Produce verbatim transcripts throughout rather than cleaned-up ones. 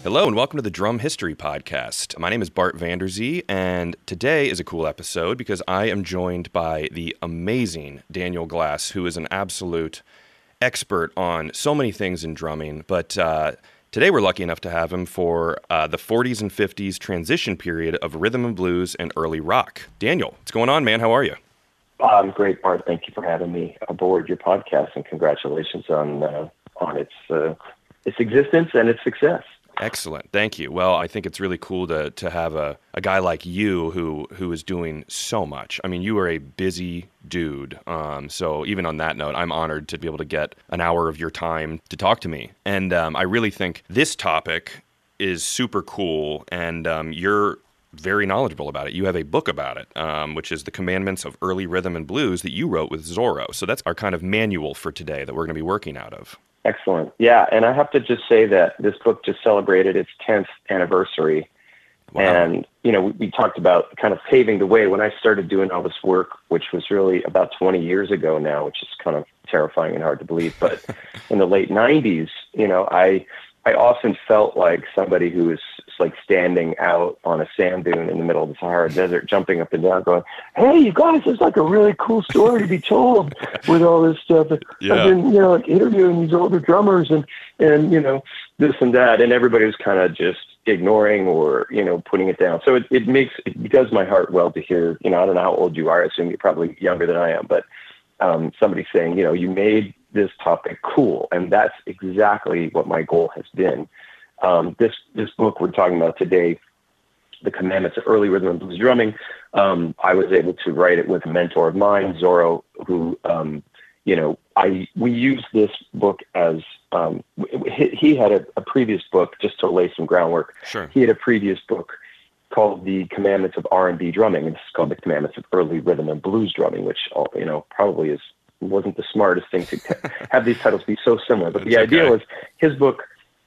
Hello and welcome to the Drum History Podcast. My name is Bart Vanderzee, and today is a cool episode because I am joined by the amazing Daniel Glass, who is an absolute expert on so many things in drumming, but uh, today we're lucky enough to have him for uh, the forties and fifties transition period of rhythm and blues and early rock. Daniel, what's going on, man? How are you? I'm great, Bart. Thank you for having me aboard your podcast, and congratulations on uh, on its uh, its existence and its success. Excellent. Thank you. Well, I think it's really cool to to have a, a guy like you who who is doing so much. I mean, you are a busy dude. Um, so even on that note, I'm honored to be able to get an hour of your time to talk to me. And um, I really think this topic is super cool, and um, you're very knowledgeable about it. You have a book about it, um, which is The Commandments of Early Rhythm and Blues that you wrote with Zorro. So that's our kind of manual for today that we're going to be working out of. Excellent. Yeah, and I have to just say that this book just celebrated its tenth anniversary. Wow. And, you know, we, we talked about kind of paving the way. When I started doing all this work, which was really about twenty years ago now, which is kind of terrifying and hard to believe, but in the late nineties, you know, I I often felt like somebody who was like standing out on a sand dune in the middle of the Sahara Desert, jumping up and down, going, "Hey, you guys, there's like a really cool story to be told with all this stuff." Yeah. I've been, you know, like interviewing these older drummers and, and, you know, this and that. And everybody was kind of just ignoring or, you know, putting it down. So it, it makes, it does my heart well to hear, you know, I don't know how old you are. I assume you're probably younger than I am, but um, somebody saying, you know, you made this topic cool. And that's exactly what my goal has been. Um, this, this book we're talking about today, The Commandments of Early Rhythm and Blues Drumming, um, I was able to write it with a mentor of mine, Zorro, who, um, you know, I, we used this book as, um, he, he had a, a previous book, just to lay some groundwork. Sure. He had a previous book called The Commandments of R and B Drumming, and this is called The Commandments of Early Rhythm and Blues Drumming, which, you know, probably is, wasn't the smartest thing to t- have these titles be so similar. But That's the idea okay. was his book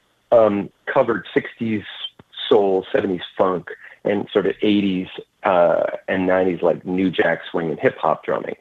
um, covered sixties soul, seventies funk, and sort of eighties uh, and nineties like new jack swing and hip hop drumming.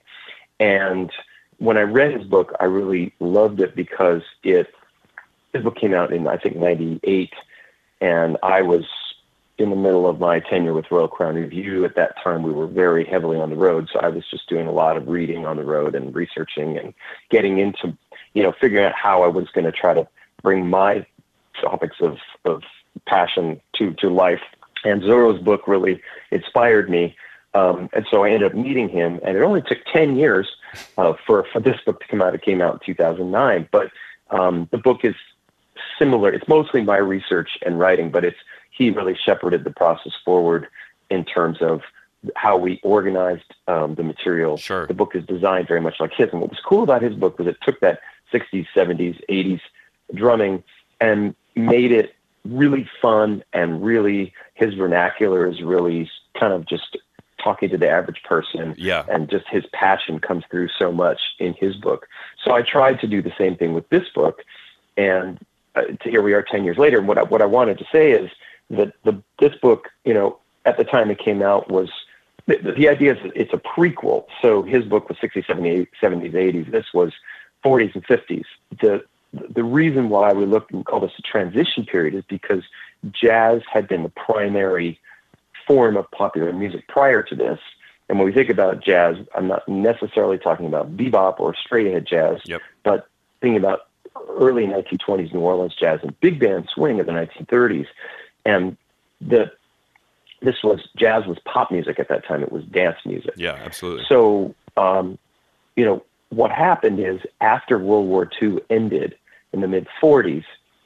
And when I read his book, I really loved it because it, his book came out in, I think, ninety-eight, and I was in the middle of my tenure with Royal Crown Revue. At that time, we were very heavily on the road, so I was just doing a lot of reading on the road and researching and getting into, you know, figuring out how I was going to try to bring my topics of, of passion to, to life. And Zorro's book really inspired me. Um, and so I ended up meeting him, and it only took ten years uh, for, for this book to come out. It came out in two thousand nine, but um, the book is similar. It's mostly my research and writing, but it's, he really shepherded the process forward in terms of how we organized um, the material. Sure. The book is designed very much like his. And what was cool about his book was it took that sixties, seventies, eighties drumming and made it really fun, and really his vernacular is really kind of just talking to the average person. Yeah. And just his passion comes through so much in his book. So I tried to do the same thing with this book. And uh, to here we are ten years later. And what I, what I wanted to say is that the, this book, you know, at the time it came out was, the, the idea is it's a prequel. So his book was sixties, seventies, eighties. This was forties and fifties. The, the reason why we look and call this a transition period is because jazz had been the primary form of popular music prior to this. And when we think about jazz, I'm not necessarily talking about bebop or straight ahead jazz, Yep. but thinking about early nineteen twenties New Orleans jazz and big band swing of the nineteen thirties. And the this was, jazz was pop music at that time. It was dance music. Yeah, absolutely. So, um, you know, what happened is after World War Two ended in the mid forties,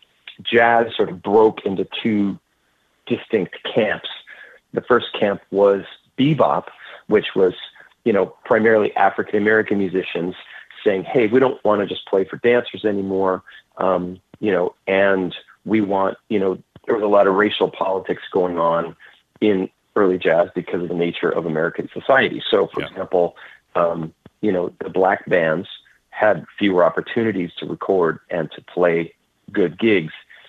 jazz sort of broke into two distinct camps. The first camp was bebop, which was, you know, primarily African-American musicians saying, hey, we don't want to just play for dancers anymore. Um, you know, and we want, you know, there was a lot of racial politics going on in early jazz because of the nature of American society. So, for Yeah. example, um, you know, the black bands had fewer opportunities to record and to play good gigs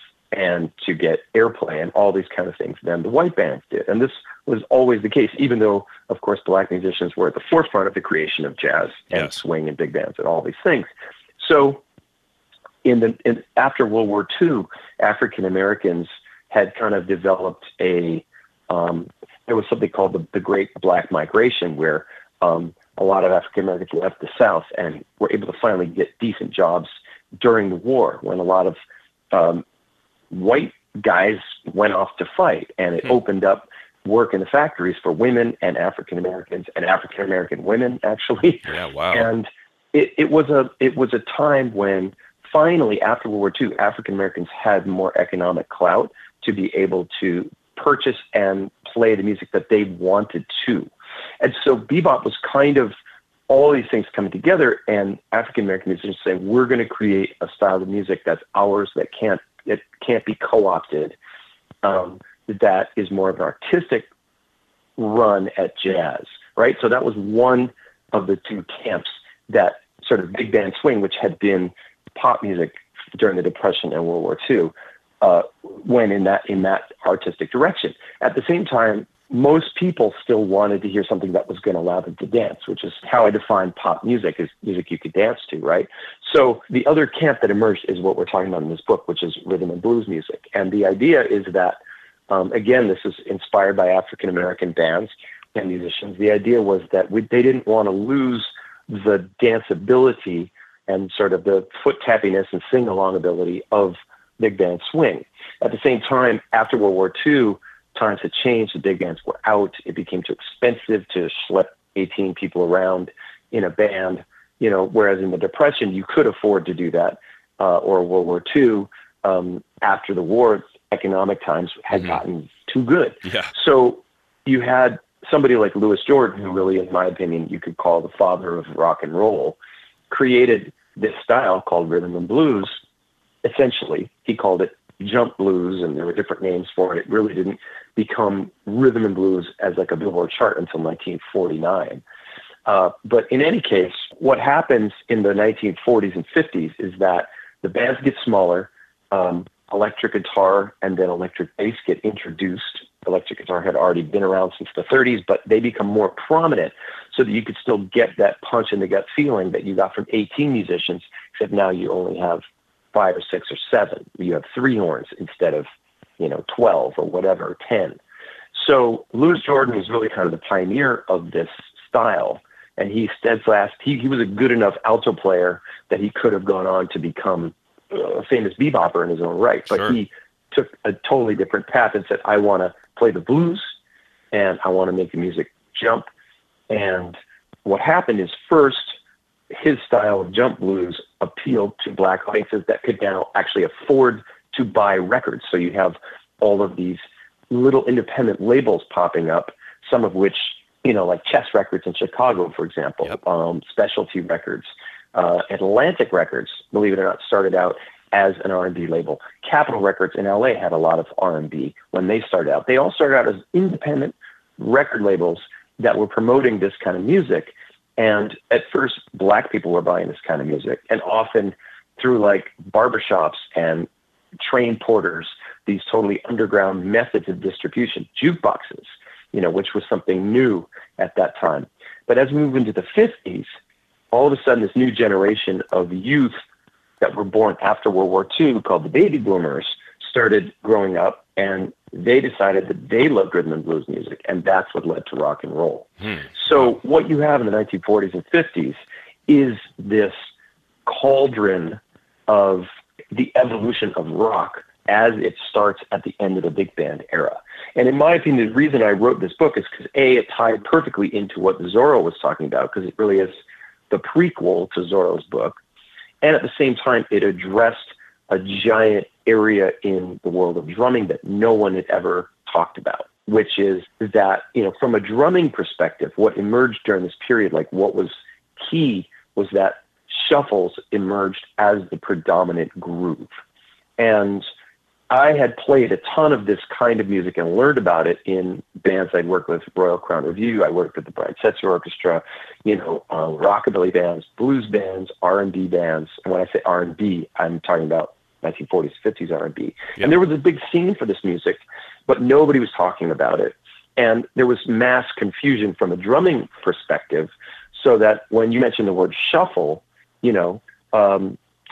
and to get airplay and all these kind of things than the white bands did. And this was always the case, even though, of course, black musicians were at the forefront of the creation of jazz and Yes. swing and big bands and all these things. So in the in, after World War Two, African Americans had kind of developed a, um, there was something called the, the Great Black Migration, where um, a lot of African Americans left the South and were able to finally get decent jobs during the war, when a lot of um, white guys went off to fight, and it hmm. opened up work in the factories for women and African Americans and African American women, actually. Yeah, wow. And it, it was a it was a time when finally, after World War Two, African Americans had more economic clout to be able to purchase and play the music that they wanted to. And so bebop was kind of all these things coming together, and African American musicians saying, we're going to create a style of music that's ours, that can't it can't be co-opted. Um, that is more of an artistic run at jazz, right? So that was one of the two camps, that sort of big band swing, which had been pop music during the Depression and World War Two, uh, went in that in that artistic direction. At the same time, most people still wanted to hear something that was going to allow them to dance, which is how I define pop music, is music you could dance to, right? So the other camp that emerged is what we're talking about in this book, which is rhythm and blues music. And the idea is that, um, again, this is inspired by African-American bands and musicians. The idea was that we, they didn't want to lose the danceability and sort of the foot tappiness and sing-along ability of big band swing. At the same time, after World War Two, times had changed. The big bands were out. It became too expensive to schlep eighteen people around in a band, you know, whereas in the Depression, you could afford to do that, uh, or World War Two, um, after the war, economic times had mm-hmm. gotten too good. Yeah. So you had somebody like Louis Jordan, who really, in my opinion, you could call the father of rock and roll, created this style called rhythm and blues. Essentially, he called it jump blues, and there were different names for it. It really didn't become rhythm and blues as like a Billboard chart until nineteen forty-nine. Uh, but in any case, what happens in the nineteen forties and fifties is that the bands get smaller, um, electric guitar and then electric bass get introduced. Electric guitar had already been around since the thirties, but they become more prominent so that you could still get that punch in the gut feeling that you got from eighteen musicians, except now you only have five or six or seven. You have three horns instead of, you know, twelve or whatever, ten. So Louis Jordan was really kind of the pioneer of this style, and he steadfast. He, he was a good enough alto player that he could have gone on to become a famous bebopper in his own right. But sure. he took a totally different path and said, I want to play the blues and I want to make the music jump. And what happened is, first, his style of jump blues appealed to black audiences that could now actually afford to buy records. So you have all of these little independent labels popping up, some of which, you know, like Chess Records in Chicago, for example, yep. um, Specialty Records, uh, Atlantic Records, believe it or not, started out as an R and B label. Capitol Records in L A had a lot of R and B when they started out. They all started out as independent record labels that were promoting this kind of music. And at first, black people were buying this kind of music, and often through like barbershops and train porters, these totally underground methods of distribution, jukeboxes, you know, which was something new at that time. But as we move into the fifties, all of a sudden this new generation of youth that were born after World War Two, called the baby boomers, started growing up, and they decided that they loved rhythm and blues music, and that's what led to rock and roll. Hmm. So what you have in the nineteen forties and fifties is this cauldron of the evolution of rock as it starts at the end of the big band era. And in my opinion, the reason I wrote this book is because, A, it tied perfectly into what Zorro was talking about, because it really is the prequel to Zorro's book. And at the same time, it addressed a giant area in the world of drumming that no one had ever talked about, which is that, you know, from a drumming perspective, what emerged during this period, like what was key, was that shuffles emerged as the predominant groove. And I had played a ton of this kind of music and learned about it in bands I'd worked with, Royal Crown Revue. I worked with the Bryan Setzer Orchestra, you know, uh, rockabilly bands, blues bands, R and B bands. And when I say R and B, I'm talking about nineteen forties, fifties R and B. Yep. And there was a big scene for this music, but nobody was talking about it. And there was mass confusion from a drumming perspective, so that when you mention the word shuffle, you know, um,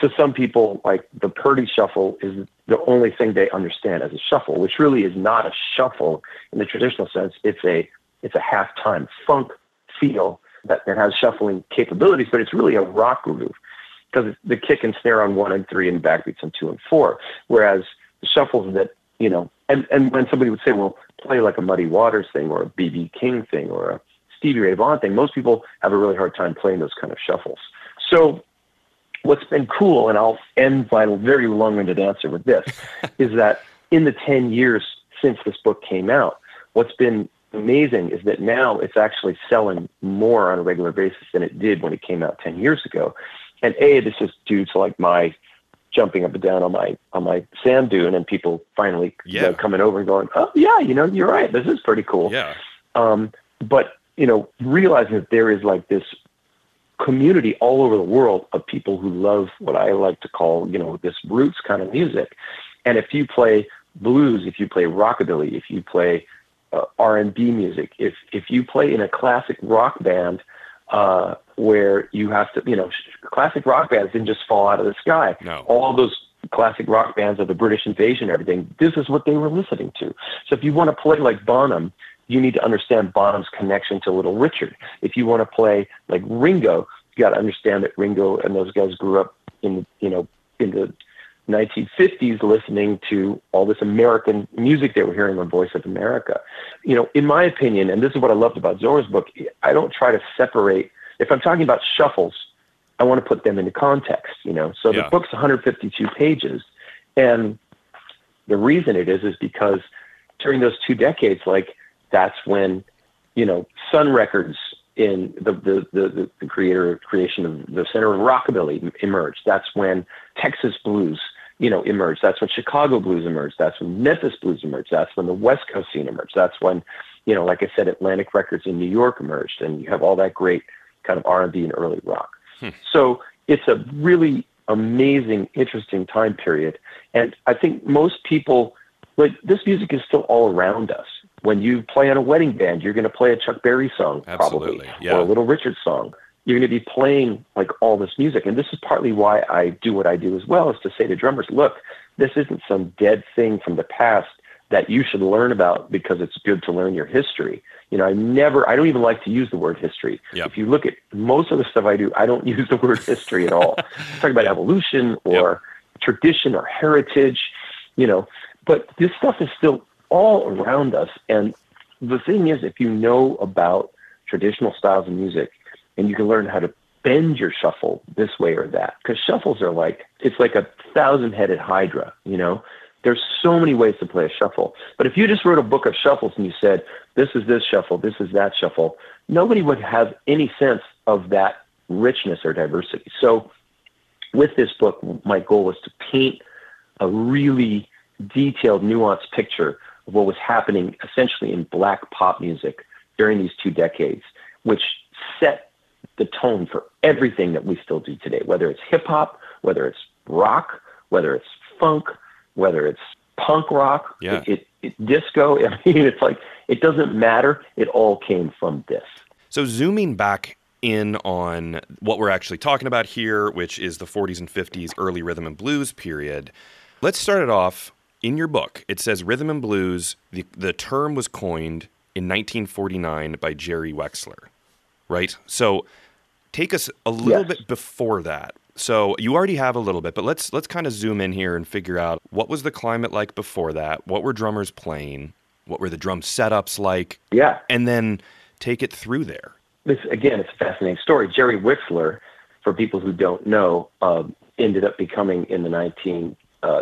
to some people, like the Purdy shuffle is the only thing they understand as a shuffle, which really is not a shuffle in the traditional sense. It's a it's a halftime funk feel that, that has shuffling capabilities, but it's really a rock groove because the kick and snare on one and three and backbeats on two and four. Whereas the shuffles that, you know, and, and when somebody would say, well, play like a Muddy Waters thing or a B B King thing or a Stevie Ray Vaughan thing, most people have a really hard time playing those kind of shuffles. So what's been cool, and I'll end my very long-winded answer with this, is that in the ten years since this book came out, what's been amazing is that now it's actually selling more on a regular basis than it did when it came out ten years ago. And A, this is due to like my jumping up and down on my on my sand dune and people finally yeah. you know, coming over and going, oh, yeah, you know, you're right. This is pretty cool. Yeah. Um, but, you know, realizing that there is like this community all over the world of people who love what I like to call, you know, this roots kind of music. And if you play blues, if you play rockabilly, if you play uh, R and B music, if if you play in a classic rock band uh, where you have to, you know, classic rock bands didn't just fall out of the sky. No. All those classic rock bands of the British invasion and everything, this is what they were listening to. So if you want to play like Bonham, you need to understand Bonham's connection to Little Richard. If you want to play like Ringo, you got to understand that Ringo and those guys grew up in, you know, in the nineteen fifties listening to all this American music they were hearing on Voice of America. You know, in my opinion, and this is what I loved about Zora's book, I don't try to separate. If I'm talking about shuffles, I want to put them into context, you know. So yeah. the book's one hundred fifty-two pages. And the reason it is is because during those two decades, like, that's when, you know, Sun Records in the, the, the, the creator creation of the center of rockabilly emerged. That's when Texas blues, you know, emerged. That's when Chicago blues emerged. That's when Memphis blues emerged. That's when the West Coast scene emerged. That's when, you know, like I said, Atlantic Records in New York emerged, and you have all that great kind of R and B and early rock. Hmm. So it's a really amazing, interesting time period. And I think most people, like, this music is still all around us. When you play on a wedding band, you're going to play a Chuck Berry song, Absolutely. probably, Yeah. or a Little Richard song. You're going to be playing like all this music. And this is partly why I do what I do as well, is to say to drummers, look, this isn't some dead thing from the past that you should learn about because it's good to learn your history. You know, I never, I don't even like to use the word history. Yep. If you look at most of the stuff I do, I don't use the word history at all. I'm talking about evolution or yep. tradition or heritage, you know, but this stuff is still all around us. And the thing is, if you know about traditional styles of music and you can learn how to bend your shuffle this way or that, because shuffles are like, it's like a thousand-headed hydra, you know? There's so many ways to play a shuffle. But if you just wrote a book of shuffles and you said, this is this shuffle, this is that shuffle, nobody would have any sense of that richness or diversity. So with this book, my goal was to paint a really detailed, nuanced picture of what was happening essentially in black pop music during these two decades, which set the tone for everything that we still do today, whether it's hip hop, whether it's rock, whether it's funk, whether it's punk rock, yeah. it, it, it disco. I mean, it's like, it doesn't matter. It all came from this. So zooming back in on what we're actually talking about here, which is the forties and fifties early rhythm and blues period, let's start it off. In your book, it says rhythm and blues, the, the term was coined in nineteen forty-nine by Jerry Wexler, right? So take us a little yes. bit before that. So you already have a little bit, but let's let's kind of zoom in here and figure out what was the climate like before that? What were drummers playing? What were the drum setups like? Yeah. And then take it through there. This, again, it's a fascinating story. Jerry Wexler, for people who don't know, uh, ended up becoming in the nineteen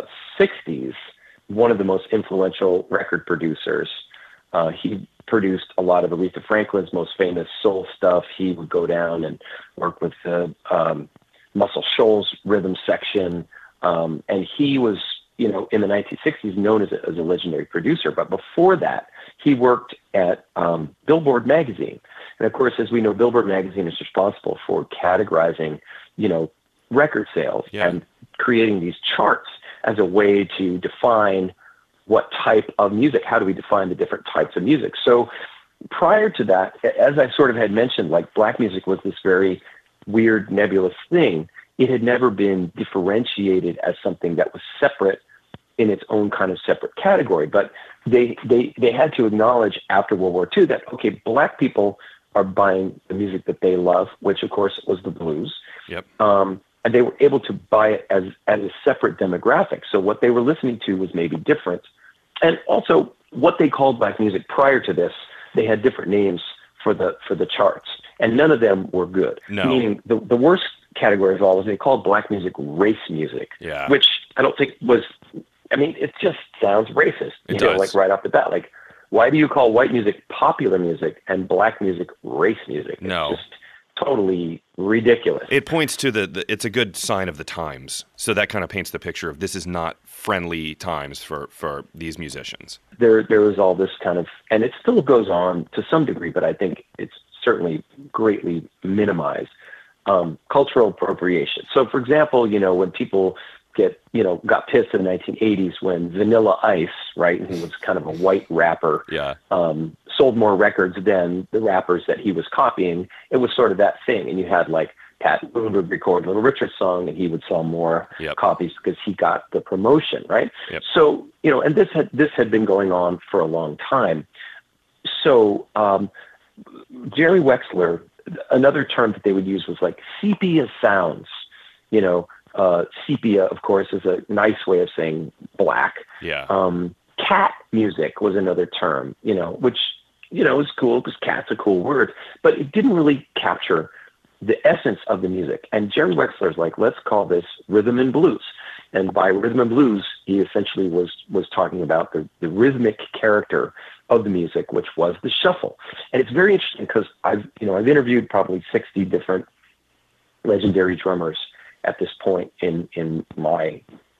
sixties one of the most influential record producers. Uh, he produced a lot of Aretha Franklin's most famous soul stuff. He would go down and work with the um, Muscle Shoals rhythm section. Um, and he was, you know, in the nineteen sixties known as a, as a legendary producer. But before that, he worked at um, Billboard magazine. And of course, as we know, Billboard magazine is responsible for categorizing, you know, record sales yeah. and creating these charts as a way to define what type of music, how do we define the different types of music. So prior to that, as I sort of had mentioned, like black music was this very weird, nebulous thing. it had never been differentiated as something that was separate in its own kind of separate category. But they, they, they had to acknowledge after World War Two that, okay, black people are buying the music that they love, which of course was the blues. Yep. Um, and they were able to buy it as, as a separate demographic. So what they were listening to was maybe different. And also what they called black music prior to this, they had different names for the, for the charts, and none of them were good. No. Meaning the, the worst category of all was they called black music race music, yeah. which I don't think was, I mean, it just sounds racist, you it know, does. like right off the bat. Like, why do you call white music popular music and black music race music? It's no. just totally ridiculous. It points to the, the, it's a good sign of the times. So that kind of paints the picture of this is not friendly times for, for these musicians. There, there was all this kind of, and it still goes on to some degree, but I think it's certainly greatly minimized, um, cultural appropriation. So for example, you know, when people get, you know, got pissed in the nineteen eighties when Vanilla Ice, right, and he was kind of a white rapper, yeah. um, sold more records than the rappers that he was copying. It was sort of that thing. And you had like Pat Boone would record Little Richard's song and he would sell more yep. copies because he got the promotion, right? Yep. So, you know, and this had, this had been going on for a long time. So um, Jerry Wexler, another term that they would use was like sepia sounds, you know, uh, sepia, of course, is a nice way of saying black. Yeah. Um, cat music was another term, you know, which, you know, is cool because cat's a cool word, but it didn't really capture the essence of the music. And Jerry Wexler's like, let's call this rhythm and blues. And by rhythm and blues, he essentially was, was talking about the, the rhythmic character of the music, which was the shuffle. And it's very interesting because I've, you know, I've interviewed probably sixty different legendary drummers at this point in, in my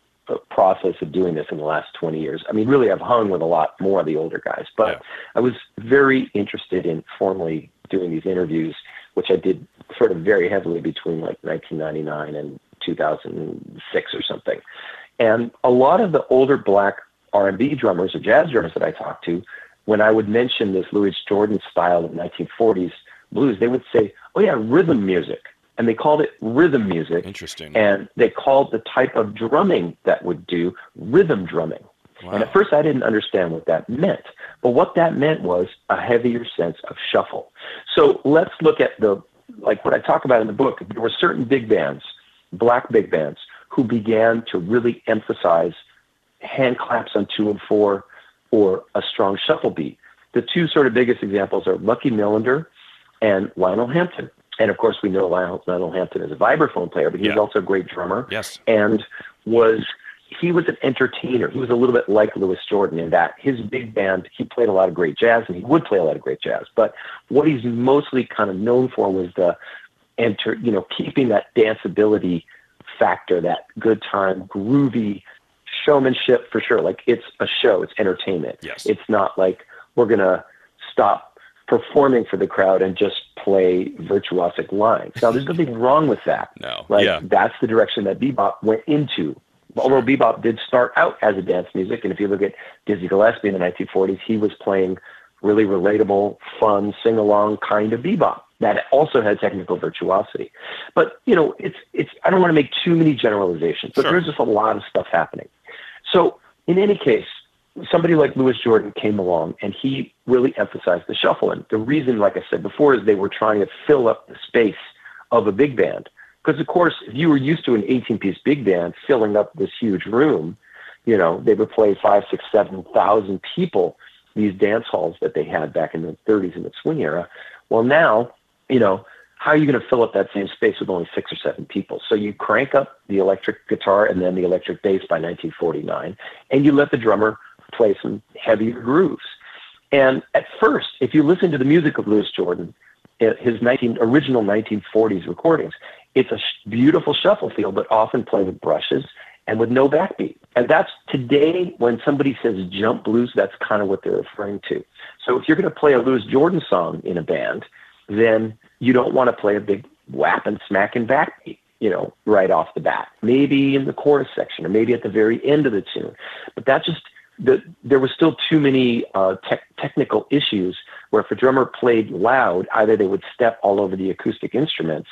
process of doing this in the last twenty years. I mean, really, I've hung with a lot more of the older guys, but yeah. I was very interested in formally doing these interviews, which I did sort of very heavily between like nineteen ninety-nine and two thousand six or something. And a lot of the older black R and B drummers or jazz drummers that I talked to, when I would mention this Louis Jordan style of nineteen forties blues, they would say, oh yeah, rhythm music. And they called it rhythm music. Interesting. And they called the type of drumming that would do rhythm drumming. Wow. And at first I didn't understand what that meant. But what that meant was a heavier sense of shuffle. So let's look at the, like what I talk about in the book. There were certain big bands, black big bands, who began to really emphasize hand claps on two and four or a strong shuffle beat. The two sort of biggest examples are Lucky Millinder and Lionel Hampton. And of course, we know Lionel, Lionel Hampton is a vibraphone player, but he yeah. was also a great drummer. Yes. And was he was an entertainer. He was a little bit like Louis Jordan in that his big band, he played a lot of great jazz, and he would play a lot of great jazz. But what he's mostly kind of known for was the enter, you know, keeping that danceability factor, that good time, groovy showmanship for sure. Like it's a show, it's entertainment. Yes. It's not like we're gonna stop performing for the crowd and just play virtuosic lines. Now, there's nothing wrong with that. No. Right? Yeah. That's the direction that bebop went into. Although bebop did start out as a dance music, and if you look at Dizzy Gillespie in the nineteen forties, he was playing really relatable, fun, sing-along kind of bebop that also had technical virtuosity. But, you know, it's, it's, I don't want to make too many generalizations, but Sure. there's just a lot of stuff happening. So in any case, somebody like Louis Jordan came along and he really emphasized the shuffle. And the reason, like I said before, is they were trying to fill up the space of a big band. Because of course, if you were used to an eighteen piece big band filling up this huge room, you know, they would play five, six, seven thousand people, these dance halls that they had back in the thirties in the swing era. Well, now, you know, how are you going to fill up that same space with only six or seven people? So you crank up the electric guitar and then the electric bass by nineteen forty-nine, and you let the drummer play some heavier grooves. And at first, if you listen to the music of Louis Jordan, his nineteen, original nineteen forties recordings, it's a sh- beautiful shuffle feel, but often played with brushes and with no backbeat. And that's today, when somebody says jump blues, that's kind of what they're referring to. So if you're going to play a Louis Jordan song in a band, then you don't want to play a big whap and smack and backbeat, you know, right off the bat. Maybe in the chorus section or maybe at the very end of the tune. But that just, the, there was still too many uh, te- technical issues where if a drummer played loud, either they would step all over the acoustic instruments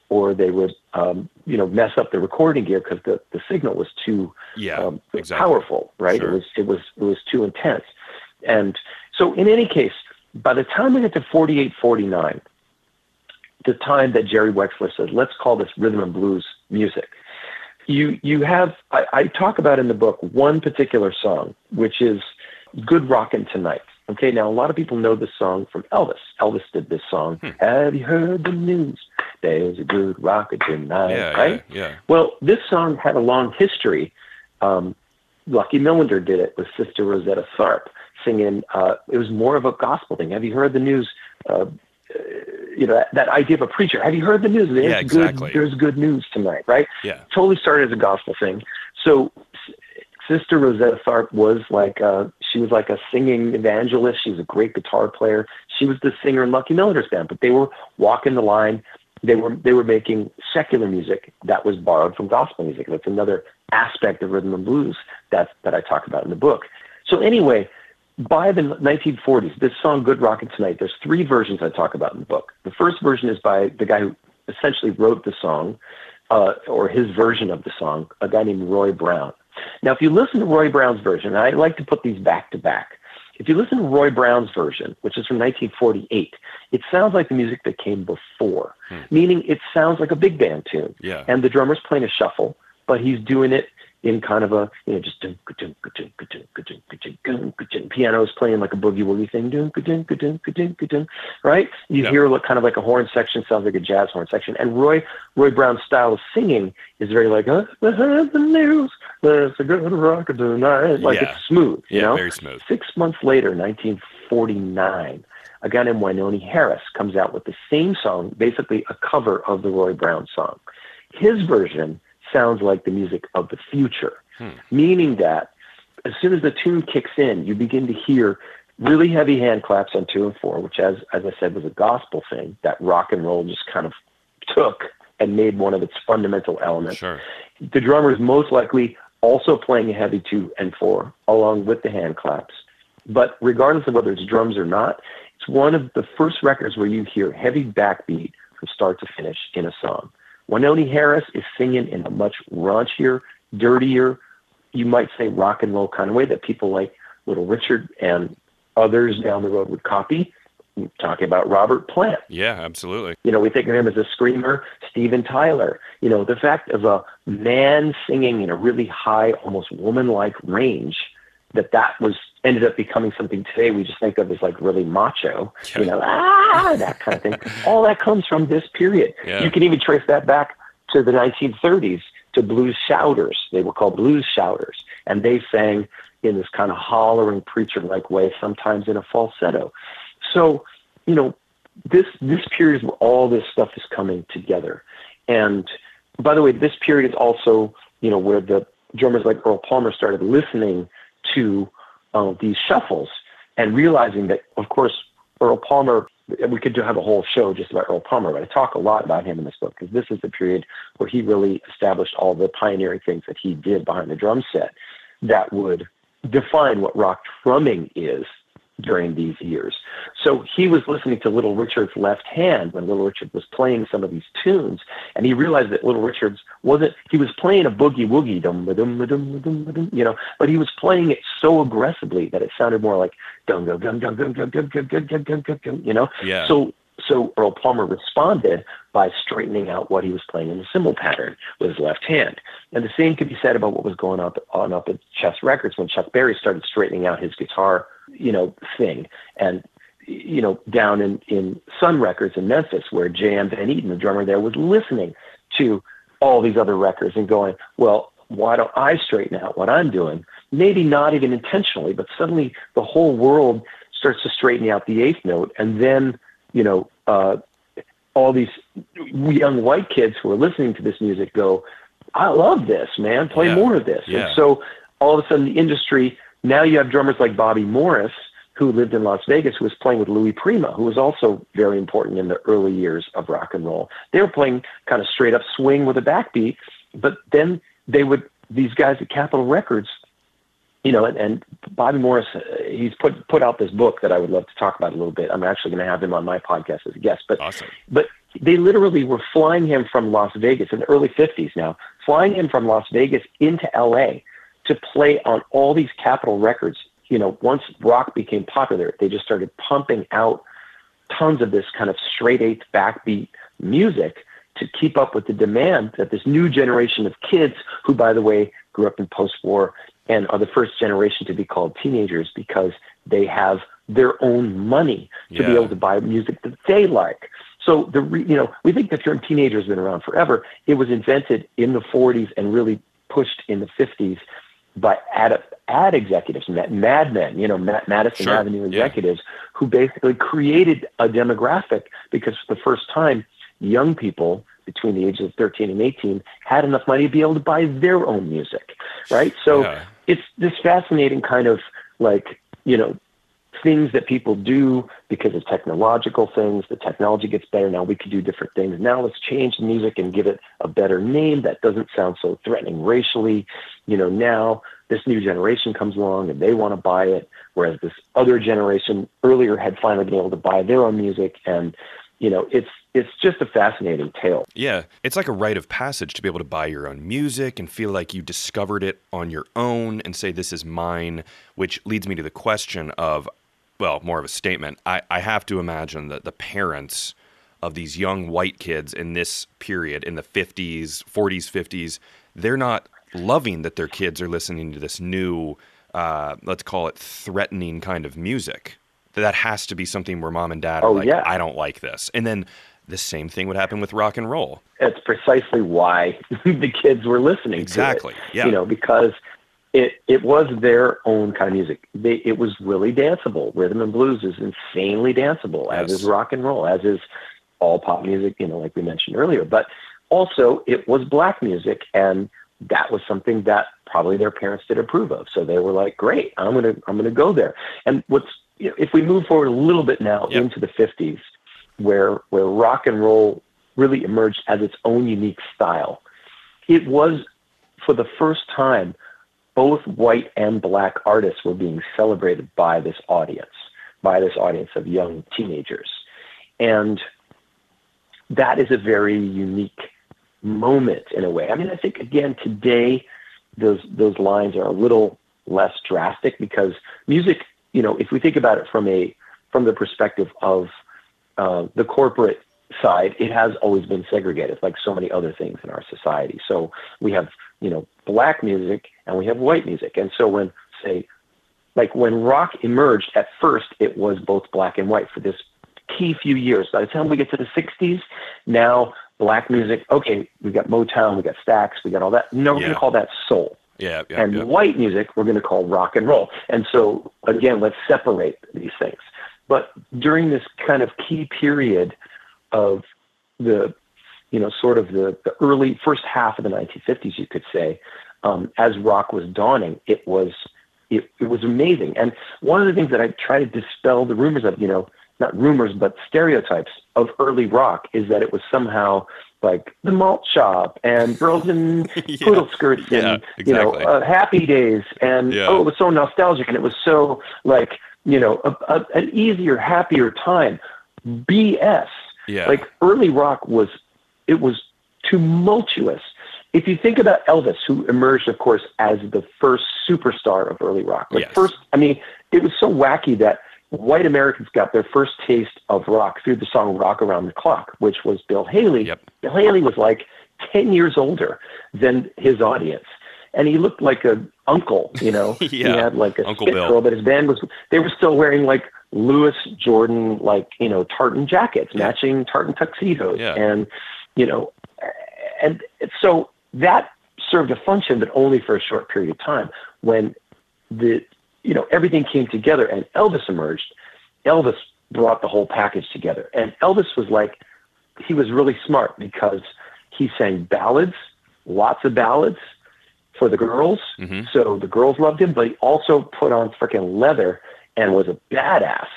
or they would, um, you know, mess up the recording gear because the, the signal was too yeah, um, exactly. powerful, right? Sure. It was it was it was too intense. And so in any case, by the time we get to forty-eight, forty-nine, the time that Jerry Wexler says, let's call this rhythm and blues music, you you have, I, I talk about in the book one particular song, which is Good Rockin' Tonight. Okay, now a lot of people know this song from Elvis. Elvis did this song. Hmm. Have you heard the news? There's a good rockin' tonight, yeah, right? Yeah, yeah. Well, this song had a long history. Um, Lucky Millinder did it with Sister Rosetta Tharpe singing. Uh, it was more of a gospel thing. Have you heard the news? Uh, you know, that, that idea of a preacher. Have you heard the news? There's yeah, exactly. Good, there's good news tonight, right? Yeah. Totally started as a gospel thing. So Sister Rosetta Tharpe was like a, she was like a singing evangelist. She was a great guitar player. She was the singer in Lucky Miller's band, but they were walking the line. They were they were making secular music that was borrowed from gospel music. That's another aspect of rhythm and blues that that I talk about in the book. So anyway, by the nineteen forties, this song "Good Rockin' Tonight," there's three versions I talk about in the book. The first version is by the guy who essentially wrote the song, uh, or his version of the song, a guy named Roy Brown. Now, if you listen to Roy Brown's version, and I like to put these back to back. If you listen to Roy Brown's version, which is from nineteen forty-eight, it sounds like the music that came before, hmm. meaning it sounds like a big band tune. Yeah. And the drummer's playing a shuffle, but he's doing it in kind of a, you know, just piano's playing like a boogie woogie thing, right? You yeah. hear kind of like a horn section, sounds like a jazz horn section. And Roy Roy Brown's style of singing is very like, uh, the news, there's a good rock tonight. Like yeah. it's smooth, you yeah, know? Very smooth. Six months later, nineteen forty-nine, a guy named Wynonie Harris comes out with the same song, basically a cover of the Roy Brown song. His version sounds like the music of the future, hmm. meaning that as soon as the tune kicks in, you begin to hear really heavy hand claps on two and four, which, as as I said, was a gospel thing that rock and roll just kind of took and made one of its fundamental elements. Sure. The drummer is most likely also playing a heavy two and four along with the hand claps. But regardless of whether it's drums or not, it's one of the first records where you hear heavy backbeat from start to finish in a song. Wynonie Harris is singing in a much raunchier, dirtier, you might say rock and roll kind of way that people like Little Richard and others down the road would copy. I'm talking about Robert Plant. Yeah, absolutely. You know, we think of him as a screamer, Steven Tyler. You know, the fact of a man singing in a really high, almost woman-like range, that that was ended up becoming something today we just think of as like really macho, yeah. you know, ah, that kind of thing. All that comes from this period. Yeah. You can even trace that back to the nineteen thirties to blues shouters. They were called blues shouters, and they sang in this kind of hollering preacher-like way, sometimes in a falsetto. So, you know, this this period is where all this stuff is coming together. And by the way, this period is also, you know, where the drummers like Earl Palmer started listening to uh, these shuffles and realizing that, of course, Earl Palmer, we could have a whole show just about Earl Palmer, but I talk a lot about him in this book because this is the period where he really established all the pioneering things that he did behind the drum set that would define what rock drumming is during these years. So he was listening to Little Richard's left hand when Little Richard was playing some of these tunes, and he realized that Little Richard's wasn't, he was playing a boogie woogie, dum dum dum dum dum, you know, but he was playing it so aggressively that it sounded more like dum dum dum dum dum dum dum dum dum dum dum dum, you know. Yeah. So so Earl Palmer responded by straightening out what he was playing in the cymbal pattern with his left hand. And the same could be said about what was going on on up at Chess Records when Chuck Berry started straightening out his guitar, you know, thing. And, you know, down in, in Sun Records in Memphis, where J M Van Eaton, the drummer there, was listening to all these other records and going, well, why don't I straighten out what I'm doing? Maybe not even intentionally, but suddenly the whole world starts to straighten out the eighth note. And then, you know, uh, all these young white kids who are listening to this music go, I love this, man. Play yeah. more of this. Yeah. And so all of a sudden the industry, now you have drummers like Bobby Morris, who lived in Las Vegas, who was playing with Louis Prima, who was also very important in the early years of rock and roll. They were playing kind of straight up swing with a backbeat, but then they would, these guys at Capitol Records, you know, and, and Bobby Morris, uh, he's put put out this book that I would love to talk about a little bit. I'm actually going to have him on my podcast as a guest. But awesome. but they literally were flying him from Las Vegas in the early fifties now, flying him from Las Vegas into L A to play on all these Capitol records. You know, once rock became popular, they just started pumping out tons of this kind of straight eighth backbeat music to keep up with the demand that this new generation of kids, who, by the way, grew up in post-war and are the first generation to be called teenagers because they have their own money to Yeah. be able to buy music that they like. So the re, you know, we think the term teenager has been around forever. It was invented in the forties and really pushed in the fifties by ad, ad executives, mad, madmen, you know, Mad, Madison Sure. Avenue Yeah. executives who basically created a demographic because for the first time, young people between the ages of thirteen and eighteen had enough money to be able to buy their own music, right? So Yeah. it's this fascinating kind of like, you know, things that people do because of technological things. The technology gets better. Now we can do different things. Now let's change the music and give it a better name that doesn't sound so threatening racially. You know, now this new generation comes along and they want to buy it, whereas this other generation earlier had finally been able to buy their own music. And, you know, it's it's just a fascinating tale. Yeah, it's like a rite of passage to be able to buy your own music and feel like you discovered it on your own and say, this is mine, which leads me to the question of, well, more of a statement. I, I have to imagine that the parents of these young white kids in this period, in the fifties, forties, fifties, they're not loving that their kids are listening to this new, uh, let's call it threatening kind of music. That has to be something where mom and dad are Oh, like, yeah. I don't like this. And then the same thing would happen with rock and roll. It's precisely why the kids were listening Exactly. to it. Yeah. You know, because it it was their own kind of music. They, it was really danceable. Rhythm and blues is insanely danceable, Yes. as is rock and roll, as is all pop music, you know, like we mentioned earlier. But also it was black music, and that was something that probably their parents did approve of. So they were like, great, I'm going to I'm going to go there. And what's, you know, if we move forward a little bit now Yep. into the fifties, where where rock and roll really emerged as its own unique style, it was for the first time both white and black artists were being celebrated by this audience, by this audience of young teenagers. And that is a very unique moment in a way. I mean, I think, again, today, those those lines are a little less drastic because music, you know, if we think about it from a from the perspective of uh, the corporate side, it has always been segregated, like so many other things in our society. So we have, you know, black music and we have white music. And so when, say, like when rock emerged, at first it was both black and white for this key few years. By the time we get to the sixties, now black music, okay, we got Motown, we got Stax, we got all that. No, we're Yeah. going to call that soul. Yeah, yeah, And yeah. white music, we're going to call rock and roll. And so, again, let's separate these things. But during this kind of key period of the, you know, sort of the, the early first half of the nineteen fifties, you could say, um, as rock was dawning, it was it, it was amazing. And one of the things that I try to dispel the rumors of, you know, not rumors, but stereotypes of early rock is that it was somehow like the malt shop and girls in Yeah. poodle skirts and, Yeah, you know, exactly. uh, happy days. And, Yeah. oh, it was so nostalgic and it was so like, you know, a, a, an easier, happier time. B S. Yeah. Like early rock was, it was tumultuous. If you think about Elvis, who emerged, of course, as the first superstar of early rock, like Yes. first, I mean, it was so wacky that white Americans got their first taste of rock through the song Rock Around the Clock, which was Bill Haley. Yep. Bill Haley was like ten years older than his audience. And he looked like a uncle, you know, Yeah. he had like a Uncle spit Bill. curl, but his band was, they were still wearing like Louis Jordan, like, you know, tartan jackets, Yeah. matching tartan tuxedos. Yeah. And, you know, and so that served a function, but only for a short period of time. When the, you know, everything came together and Elvis emerged, Elvis brought the whole package together. And Elvis was like, he was really smart because he sang ballads, lots of ballads for the girls. Mm-hmm. So the girls loved him, but he also put on freaking leather and was a badass.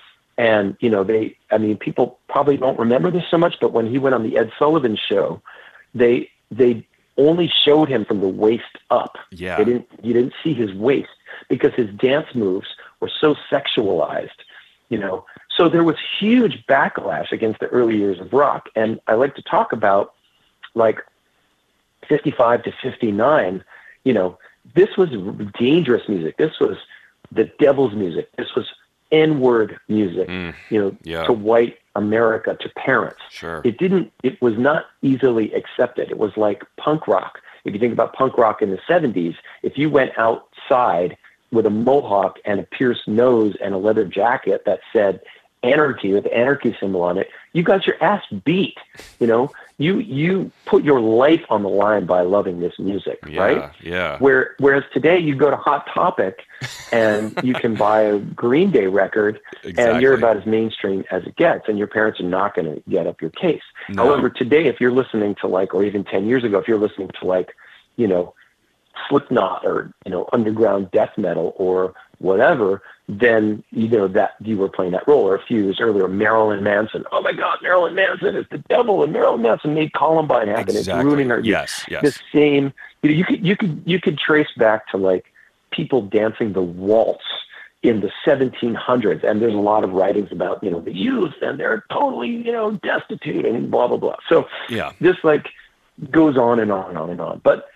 And, you know, they, I mean, people probably don't remember this so much, but when he went on the Ed Sullivan Show, they, they only showed him from the waist up. Yeah. They didn't, you didn't see his waist because his dance moves were so sexualized, you know, So there was huge backlash against the early years of rock. And I like to talk about like fifty-five to fifty-nine, you know, this was dangerous music. This was the devil's music. This was N-word music, mm, you know, yeah. to white America, to parents. Sure. It didn't, it was not easily accepted. It was like punk rock. If you think about punk rock in the seventies, if you went outside with a mohawk and a pierced nose and a leather jacket that said anarchy with the anarchy symbol on it, you got your ass beat. You know, you you put your life on the line by loving this music, yeah, right? Yeah. Where whereas today you go to Hot Topic and you can buy a Green Day record, exactly. and you're about as mainstream as it gets, and your parents are not going to get up your case. No. However, today, if you're listening to like, or even ten years ago, if you're listening to like, you know, Slipknot or, you know, underground death metal or whatever, then you know that you were playing that role. Or a few years earlier, Marilyn Manson. Oh my God, Marilyn Manson is the devil, and Marilyn Manson made Columbine happen. Exactly. It's ruining our yes, yes. the same. You know, you could you could you could trace back to like people dancing the waltz in the seventeen hundreds, and there's a lot of writings about, you know, the youth and they're totally, you know, destitute and blah blah blah. So yeah, this like goes on and on and on and on. But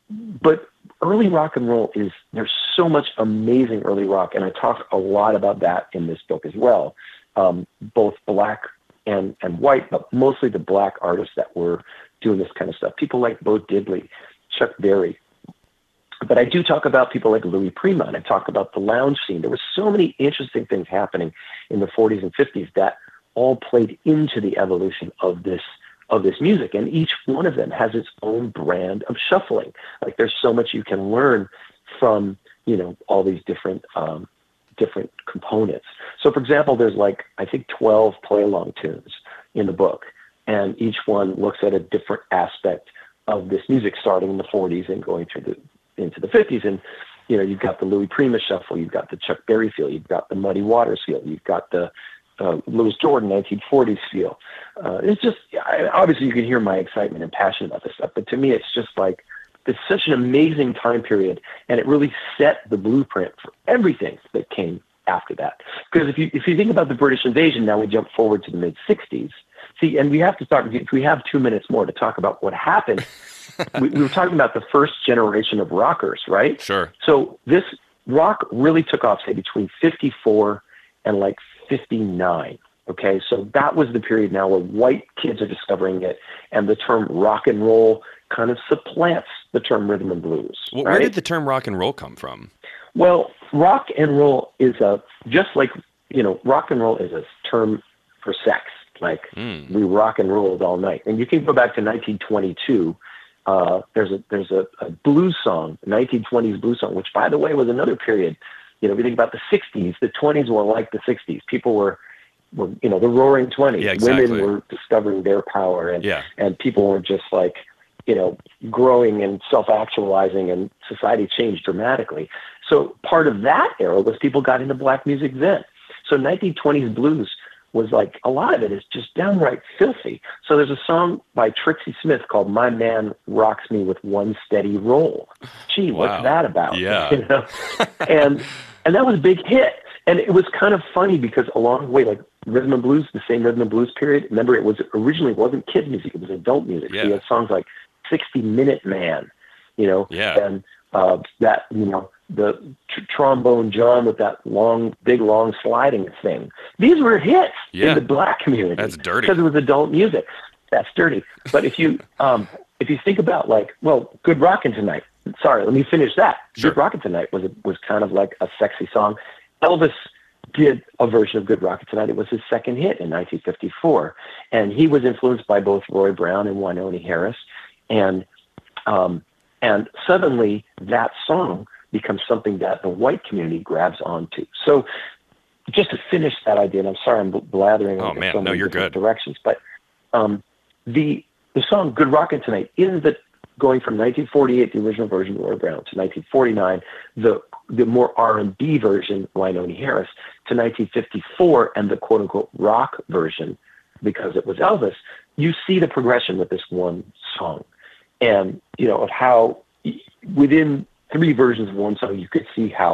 but early rock and roll is, there's so much amazing early rock, and I talk a lot about that in this book as well, um, both black and, and white, but mostly the black artists that were doing this kind of stuff. People like Bo Diddley, Chuck Berry. But I do talk about people like Louis Prima, and I talk about the lounge scene. There were so many interesting things happening in the forties and fifties that all played into the evolution of this of this music, and each one of them has its own brand of shuffling. Like there's so much you can learn from, you know, all these different um, different components. So, for example, there's like I think twelve play along tunes in the book, and each one looks at a different aspect of this music, starting in the forties and going through the into the fifties. And you know, you've got the Louis Prima shuffle, you've got the Chuck Berry feel, you've got the Muddy Waters feel, you've got the Uh, Louis Jordan, nineteen forties feel. Uh, it's just, I, obviously you can hear my excitement and passion about this stuff, but to me it's just like, it's such an amazing time period, and it really set the blueprint for everything that came after that. Because if you if you think about the British invasion, now we jump forward to the mid-sixties. See, and we have to talk, if we have two minutes more to talk about what happened, we, we were talking about the first generation of rockers, right? Sure. So this rock really took off, say, between fifty-four and like fifty-nine. Okay, so that was the period now where white kids are discovering it, and the term rock and roll kind of supplants the term rhythm and blues. Well, right? Where did the term rock and roll come from? Well, rock and roll is a, just like, you know, rock and roll is a term for sex. Like mm. we rock and rolled all night. And you can go back to nineteen twenty-two. Uh, there's a there's a, a blues song, nineteen twenties blues song, which, by the way, was another period. You know, if you think about the sixties, the twenties were like the sixties. People were, were you know, the roaring twenties. Yeah, exactly. Women were discovering their power, and yeah. and people were just like, you know, growing and self-actualizing, and society changed dramatically. So part of that era was people got into black music then. So nineteen twenties blues was like, a lot of it is just downright filthy. So there's a song by Trixie Smith called "My Man Rocks Me with One Steady Roll." Gee, wow. what's that about? Yeah. You know? and and that was a big hit. And it was kind of funny because along the way, like rhythm and blues, the same rhythm and blues period. Remember, it was originally wasn't kid music; it was adult music. Yeah. So you had songs like sixty minute Man, you know, yeah. and uh, that, you know, the tr- trombone John with that long, big, long sliding thing. These were hits yeah. in the black community. That's dirty because it was adult music. That's dirty. But if you um, if you think about like, well, Good Rockin' Tonight. Sorry, let me finish that. Sure. Good Rockin' Tonight was a, was kind of like a sexy song. Elvis did a version of Good Rockin' Tonight. It was his second hit in nineteen fifty-four, and he was influenced by both Roy Brown and Wynonie Harris, and um, and suddenly that song becomes something that the white community grabs onto. So, just to finish that idea, and I'm sorry I'm blathering oh, in man. so no, many you're different good. directions, but um, the the song "Good Rockin' Tonight" is the going from nineteen forty-eight, the original version, Roy Brown, to nineteen forty-nine, the the more R and B version, Wynonie Harris, to nineteen fifty-four, and the quote-unquote rock version, because it was Elvis. You see the progression with this one song. And, you know, of how within three versions of one song, you could see how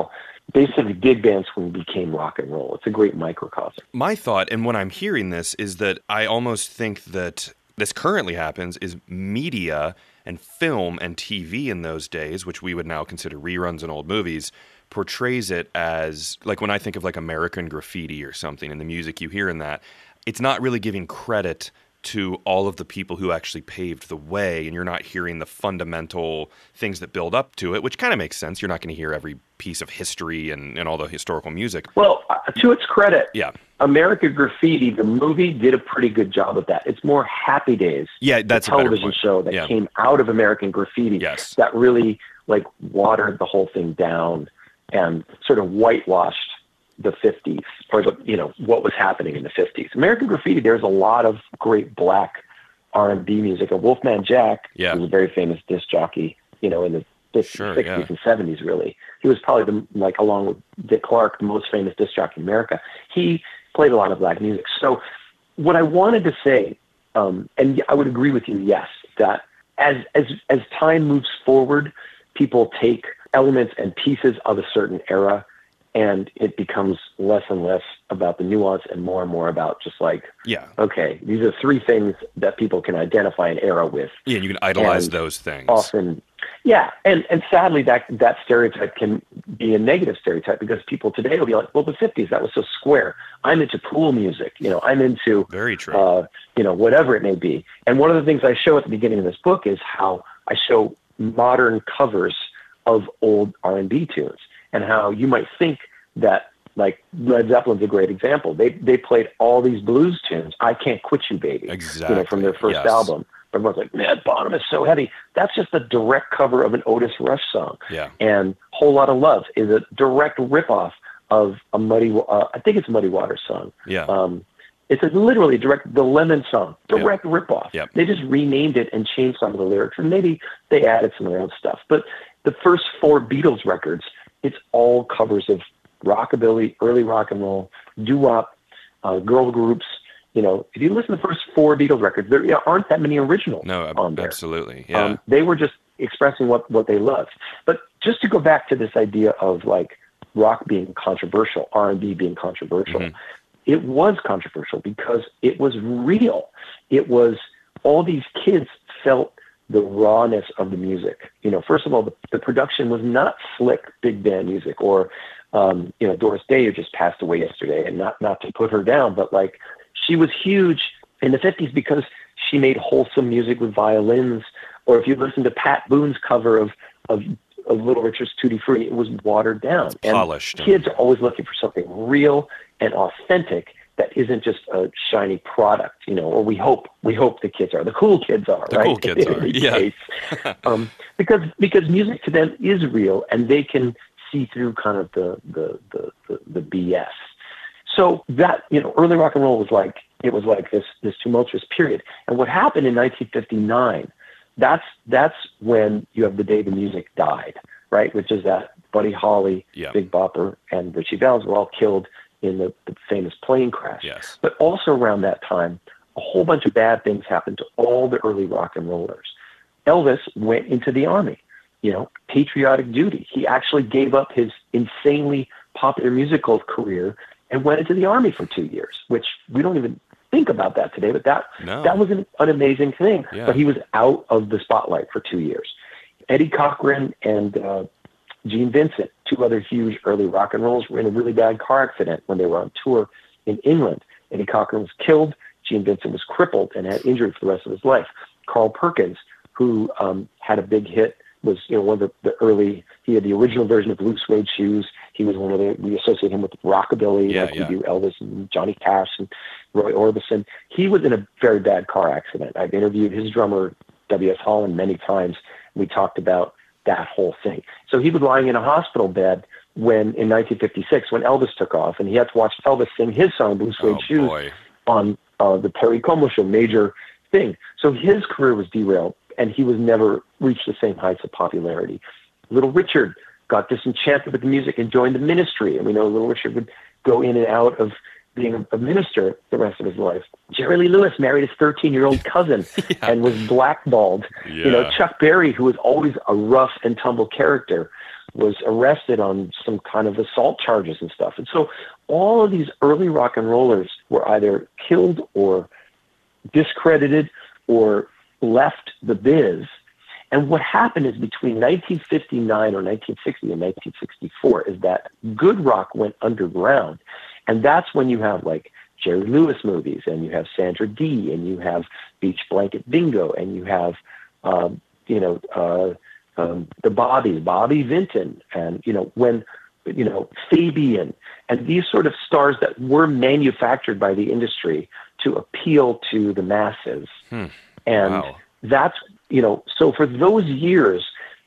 basically big band swing became rock and roll. It's a great microcosm. My thought, and when I'm hearing this, is that I almost think that this currently happens is media and film and T V in those days, which we would now consider reruns in old movies, portrays it as, like when I think of like American Graffiti or something and the music you hear in that, it's not really giving credit to all of the people who actually paved the way, and you're not hearing the fundamental things that build up to it, which kind of makes sense. You're not going to hear every piece of history and, and all the historical music. Well, uh, to its credit, yeah. American Graffiti, the movie, did a pretty good job of that. It's more Happy Days, yeah, that's the television show that yeah. came out of American Graffiti, yes. that really like watered the whole thing down and sort of whitewashed the fifties, or the, you know, what was happening in the fifties. American Graffiti, there's a lot of great black R and B music. And Wolfman Jack, yeah. who was a very famous disc jockey, you know, in the fifties, sure, sixties, yeah. and seventies, really. He was probably, the like, along with Dick Clark, the most famous disc jockey in America. He played a lot of black music. So what I wanted to say, um, and I would agree with you, yes, that as as as time moves forward, people take elements and pieces of a certain era, and it becomes less and less about the nuance and more and more about just like, yeah, okay, these are three things that people can identify an era with. Yeah, and you can idolize and those things. Often, yeah, and, and sadly that that stereotype can be a negative stereotype, because people today will be like, well, the fifties, that was so square. I'm into pool music, you know, I'm into, very true, uh, you know, whatever it may be. And one of the things I show at the beginning of this book is how I show modern covers of old R and B tunes, and how you might think that, like, Led Zeppelin's a great example. They they played all these blues tunes. I Can't Quit You, Baby, exactly, you know, from their first yes. album. Everyone's like, man, Bonham is so heavy. That's just a direct cover of an Otis Rush song. Yeah. And Whole Lotta Love is a direct ripoff of a Muddy, uh, I think it's a Muddy Waters song. Yeah. Um, it's a literally direct, the Lemon song, direct yep. ripoff. Yep. They just renamed it and changed some of the lyrics, and maybe they added some of their own stuff. But the first four Beatles records, it's all covers of rockabilly, early rock and roll, doo-wop, uh, girl groups. You know, if you listen to the first four Beatles records, there aren't that many originals no, on there. Absolutely, yeah. Um, they were just expressing what, what they loved. But just to go back to this idea of, like, rock being controversial, R and B being controversial, mm-hmm. it was controversial because it was real. It was, all these kids felt the rawness of the music. You know, first of all, the, the production was not slick big band music, or, um, you know, Doris Day, who just passed away yesterday, and not, not to put her down, but like, she was huge in the fifties because she made wholesome music with violins. Or if you listen to Pat Boone's cover of, of, of Little Richard's Tutti Frutti, it was watered down. It's polished. And kids are always looking for something real and authentic that isn't just a shiny product, you know, or we hope, we hope the kids are, the cool kids are, the right? cool kids are, yeah. um, because, because music to them is real, and they can see through kind of the, the, the, the, the B S. So that, you know, early rock and roll was like, it was like this, this tumultuous period. And what happened in nineteen fifty-nine, that's, that's when you have the day the music died, right? Which is that Buddy Holly, yeah. Big Bopper, and Richie Valens were all killed in the, the famous plane crash. Yes. But also around that time, a whole bunch of bad things happened to all the early rock and rollers. Elvis went into the army, you know, patriotic duty. He actually gave up his insanely popular musical career and went into the army for two years, which we don't even think about that today, but that no. that was an, an amazing thing. Yeah. But he was out of the spotlight for two years. Eddie Cochran and uh, Gene Vincent, two other huge early rock and rollers, were in a really bad car accident when they were on tour in England. Eddie Cochran was killed. Gene Vincent was crippled and had injured for the rest of his life. Carl Perkins, who um, had a big hit, was, you know, one of the, the early, he had the original version of Blue Suede Shoes. He was one of the, we associate him with rockabilly, yeah, like yeah. we do Elvis and Johnny Cash and Roy Orbison. He was in a very bad car accident. I've interviewed his drummer, W S. Holland, many times. We talked about that whole thing. So he was lying in a hospital bed when, in nineteen fifty-six, when Elvis took off, and he had to watch Elvis sing his song, Blue Suede oh, Shoes, boy. on uh, the Perry Como show, major thing. So his career was derailed, and he was never reached the same heights of popularity. Little Richard got disenchanted with the music and joined the ministry. And we know Little Richard would go in and out of being a, a minister the rest of his life. Jerry Lee Lewis married his thirteen-year-old cousin yeah. and was blackballed. Yeah. You know, Chuck Berry, who was always a rough and tumble character, was arrested on some kind of assault charges and stuff. And so all of these early rock and rollers were either killed or discredited or left the biz. And what happened is between nineteen fifty-nine or nineteen sixty and nineteen sixty-four is that good rock went underground. And that's when you have like Jerry Lewis movies, and you have Sandra Dee, and you have Beach Blanket Bingo, and you have, um, you know, uh, um, the Bobby, Bobby Vinton, and, you know, when, you know, Fabian, and these sort of stars that were manufactured by the industry to appeal to the masses. Hmm. And wow. that's, you know, so for those years,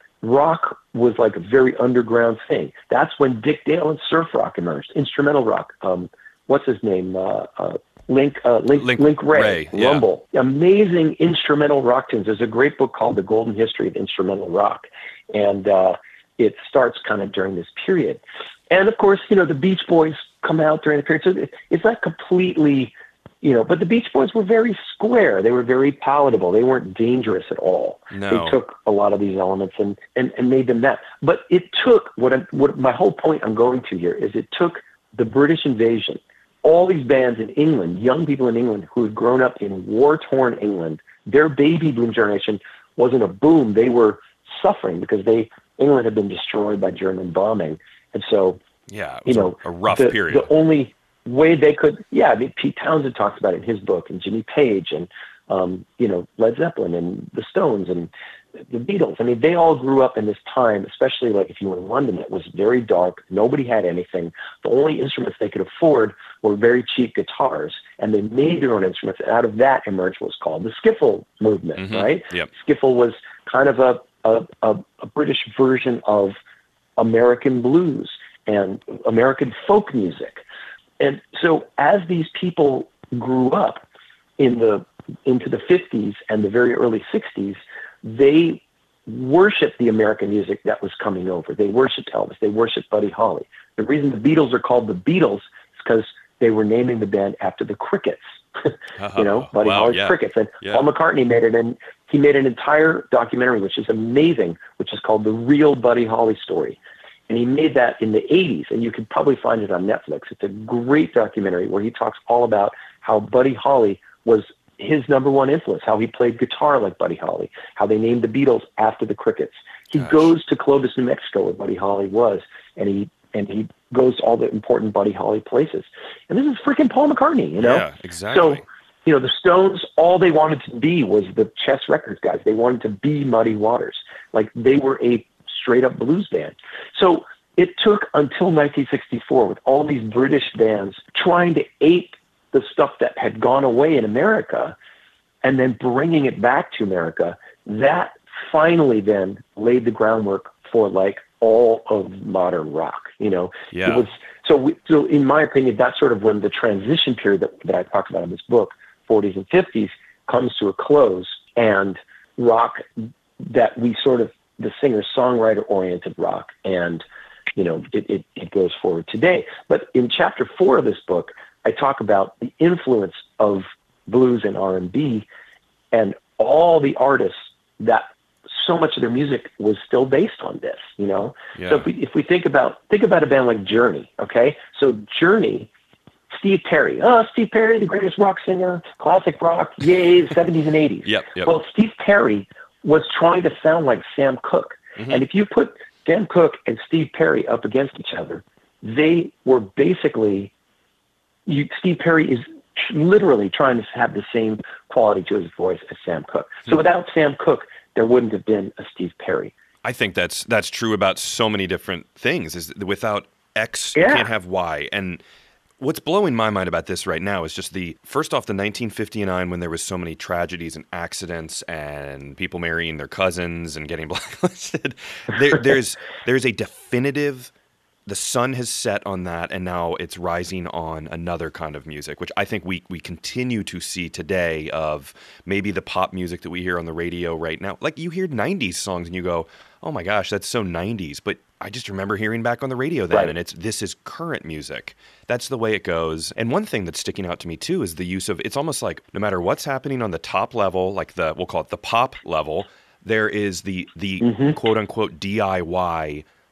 rock was like a very underground thing. That's when Dick Dale and surf rock emerged, instrumental rock. Um, what's his name? Uh, uh, Link, uh, Link, Link, Link Ray, Ray yeah. Rumble. Amazing instrumental rock tunes. There's a great book called The Golden History of Instrumental Rock. And uh, it starts kind of during this period. And of course, you know, the Beach Boys come out during the period. So it's not completely, you know, but the Beach Boys were very square. They were very palatable. They weren't dangerous at all. No. They took a lot of these elements and, and, and made them that. But it took, what, I'm, what my whole point I'm going to here is it took the British invasion, all these bands in England, young people in England who had grown up in war-torn England, their baby boom generation wasn't a boom. They were suffering because they England had been destroyed by German bombing. And so, yeah, it you was know, a, a rough the, period. The only way they could, yeah, I mean, Pete Townsend talks about it in his book, and Jimmy Page, and, um, you know, Led Zeppelin, and the Stones, and the Beatles. I mean, they all grew up in this time, especially like if you were in London, it was very dark. Nobody had anything. The only instruments they could afford were very cheap guitars, and they made their own instruments. And out of that emerged what's called the skiffle movement, mm-hmm. right? Yep. Skiffle was kind of a, a, a, a British version of American blues and American folk music. And so as these people grew up in the into the fifties and the very early sixties, they worshiped the American music that was coming over. They worshiped Elvis. They worshiped Buddy Holly. The reason the Beatles are called the Beatles is because they were naming the band after the Crickets. you know, Buddy wow, Holly's yeah. Crickets. And yeah. Paul McCartney made it, and he made an entire documentary, which is amazing, which is called The Real Buddy Holly Story. And he made that in the eighties, and you can probably find it on Netflix. It's a great documentary where he talks all about how Buddy Holly was his number one influence, how he played guitar like Buddy Holly, how they named the Beatles after the Crickets. He Gosh. goes to Clovis, New Mexico, where Buddy Holly was, and he and he goes to all the important Buddy Holly places. And this is freaking Paul McCartney, you know? Yeah, exactly. So, you know, the Stones, all they wanted to be was the Chess Records guys. They wanted to be Muddy Waters. Like, they were a straight-up blues band. So it took until nineteen sixty-four with all these British bands trying to ape the stuff that had gone away in America and then bringing it back to America. That finally then laid the groundwork for, like, all of modern rock, you know? Yeah. It was, so, we, so in my opinion, that's sort of when the transition period that, that I talked about in this book, forties and fifties, comes to a close, and rock that we sort of, the singer-songwriter oriented rock, and, you know, it, it, it goes forward today. But in chapter four of this book, I talk about the influence of blues and R and B and all the artists that so much of their music was still based on this, you know? Yeah. So if we, if we think about, think about a band like Journey, okay? So Journey, Steve Perry, oh, Steve Perry, the greatest rock singer, classic rock, yay, the seventies and eighties. Yep, yep. Well, Steve Perry was trying to sound like Sam Cooke. Mm-hmm. And if you put Sam Cooke and Steve Perry up against each other, they were basically, you, Steve Perry is literally trying to have the same quality to his voice as Sam Cooke. So hmm. without Sam Cooke, there wouldn't have been a Steve Perry. I think that's that's true about so many different things. Is without X, Yeah. you can't have Y. And what's blowing my mind about this right now is just the, first off, the nineteen fifty-nine, when there was so many tragedies and accidents and people marrying their cousins and getting blacklisted. There, there's there's a definitive, the sun has set on that, and now it's rising on another kind of music, which I think we we continue to see today, of maybe the pop music that we hear on the radio right now. Like, you hear nineties songs and you go, oh my gosh, that's so nineties. But I just remember hearing back on the radio then, Right. and it's this is current music. That's the way it goes. And one thing that's sticking out to me too is the use of, it's almost like no matter what's happening on the top level, like the, we'll call it the pop level, there is the the Mhm. quote unquote D I Y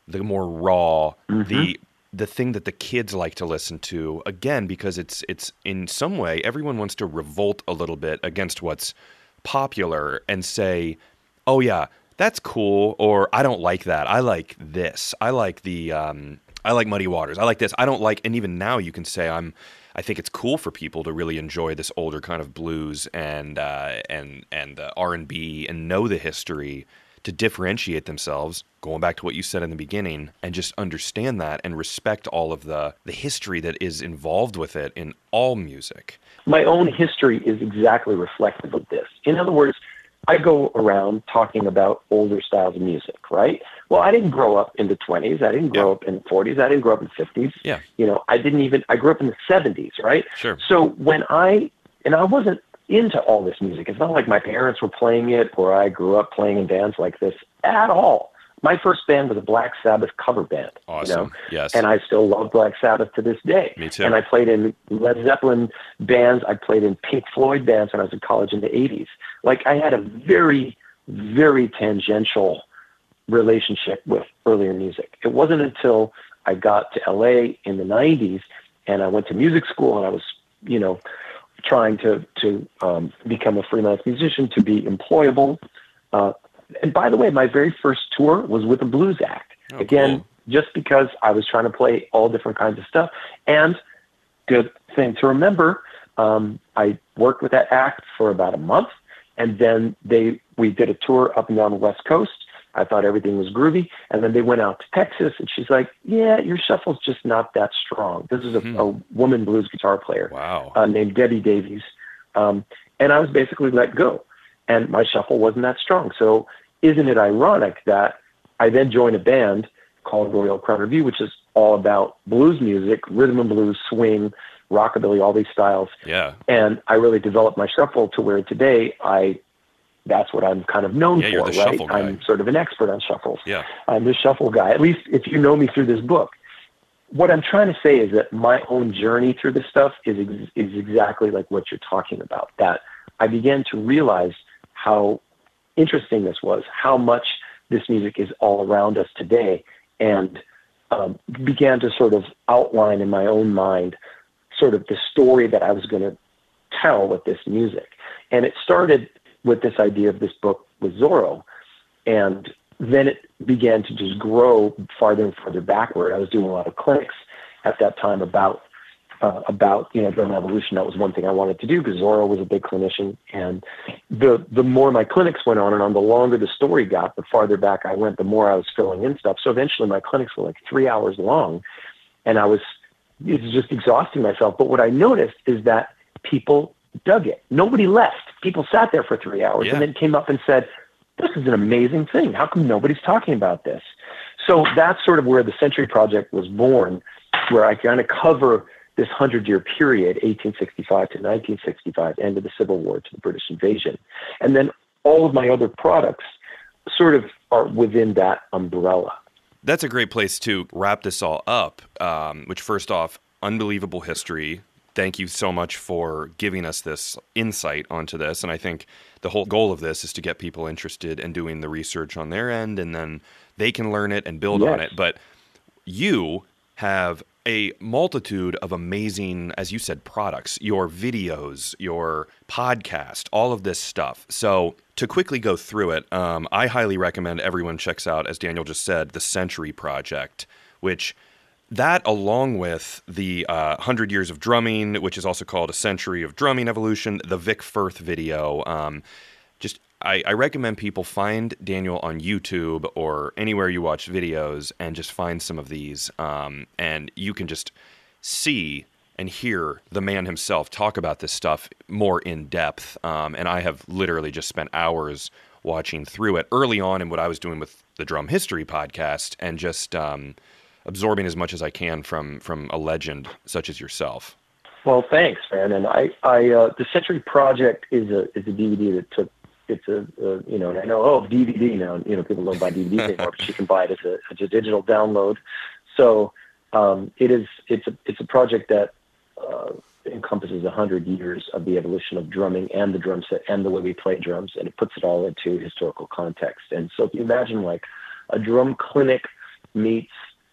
the more raw, Mm-hmm. the the thing that the kids like to listen to, again, because it's it's in some way everyone wants to revolt a little bit against what's popular and say, oh yeah, that's cool, or I don't like that. I like this. I like the um, I like Muddy Waters. I like this. I don't like, and even now you can say I'm I think it's cool for people to really enjoy this older kind of blues and uh, and and uh, R and B and know the history to differentiate themselves, going back to what you said in the beginning, and just understand that and respect all of the, the history that is involved with it in all music. My own history is exactly reflective of this. In other words, I go around talking about older styles of music, right? Well, I didn't grow up in the twenties. I didn't grow Yeah. up in the forties. I didn't grow up in the fifties. Yeah. You know, I didn't even, I grew up in the seventies, right? Sure. So when I, and I wasn't into all this music. It's not like my parents were playing it or I grew up playing in bands like this at all. My first band was a Black Sabbath cover band. Awesome. You know? Yes. And I still love Black Sabbath to this day. Me too. And I played in Led Zeppelin bands. I played in Pink Floyd bands when I was in college in the eighties. Like I had a very, very tangential relationship with earlier music. It wasn't until I got to L A in the nineties and I went to music school and I was, you know, trying to, to um, become a freelance musician, to be employable. Uh, and by the way, my very first tour was with a blues act. Oh, Again, cool. just because I was trying to play all different kinds of stuff. And good thing to remember, um, I worked with that act for about a month. And then they we did a tour up and down the West Coast. I thought everything was groovy. And then they went out to Texas, and she's like, yeah, your shuffle's just not that strong. This is a, Hmm. a woman blues guitar player Wow. uh, named Debbie Davies. Um, and I was basically let go. And my shuffle wasn't that strong. So isn't it ironic that I then joined a band called Royal Crown Revue, which is all about blues music, rhythm and blues, swing, rockabilly, all these styles. Yeah. And I really developed my shuffle to where today I, that's what I'm kind of known Yeah, for, you're the right? shuffle guy. I'm sort of an expert on shuffles. Yeah. I'm the shuffle guy, at least if you know me through this book. What I'm trying to say is that my own journey through this stuff is ex- is exactly like what you're talking about, that I began to realize how interesting this was, how much this music is all around us today, and um, began to sort of outline in my own mind sort of the story that I was going to tell with this music. And it started with this idea of this book with Zorro, and then it began to just grow farther and farther backward. I was doing a lot of clinics at that time about uh, about you know drum evolution. That was one thing I wanted to do because Zorro was a big clinician, and the the more my clinics went on and on, the longer the story got, the farther back I went, the more I was filling in stuff. So eventually, my clinics were like three hours long, and I was it was just exhausting myself. But what I noticed is that people dug it. Nobody left. People sat there for three hours Yeah. and then came up and said, this is an amazing thing. How come nobody's talking about this? So that's sort of where the Century Project was born, where I kind of cover this hundred-year period, eighteen sixty-five to nineteen sixty-five, end of the Civil War to the British invasion. And then all of my other products sort of are within that umbrella. That's a great place to wrap this all up, um, which first off, unbelievable history. Thank you so much for giving us this insight onto this. And I think the whole goal of this is to get people interested in doing the research on their end, and then they can learn it and build Yes. on it. But you have a multitude of amazing, as you said, products, your videos, your podcast, all of this stuff. So to quickly go through it, um, I highly recommend everyone checks out, as Daniel just said, the Century Project, which that, along with the uh, one hundred Years of Drumming, which is also called A Century of Drumming Evolution, the Vic Firth video, um, just I, I recommend people find Daniel on YouTube or anywhere you watch videos and just find some of these. Um, and you can just see and hear the man himself talk about this stuff more in depth. Um, and I have literally just spent hours watching through it early on in what I was doing with the Drum History podcast and just um, absorbing as much as I can from from a legend such as yourself. Well, thanks, man. And I, I uh, the Century Project is a is a D V D that took. It's a, uh, you know, and I know, oh, D V D now, you know, people don't buy D V Ds anymore, but you can buy it as a, as a digital download. So um, it is, it's a, it's a project that uh, encompasses a hundred years of the evolution of drumming and the drum set and the way we play drums, and it puts it all into historical context. And so if you imagine like a drum clinic meets